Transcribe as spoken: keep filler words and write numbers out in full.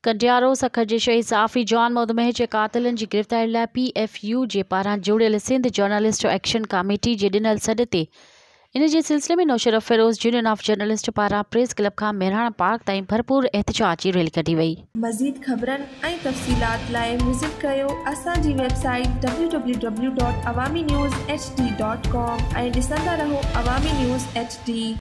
कंडियारो सखर जे शहीद साफ़ी जॉन मधुमेह जे क़ातिलनि जी गिरफ़्तारी लाइ पी एफ यू जे पारां जुड़ियल सिंध जर्नलिस्ट एक्शन कमेटी जे ॾिनल सॾ ते इन जे सिलसिले में Nausharo Feroze union of journalist पारां प्रेस क्लब खां मेहराणा पार्क ताईं भरपूर एहतजाजी रैली कढी वई। मज़ीद ख़बरनि ऐं तफ़सीलात लाइ विज़िट कयो असांजी website W W W dot Awami news H D dot com ऐं ॾिसंदा रहो अवामी न्यूज़ एच डी।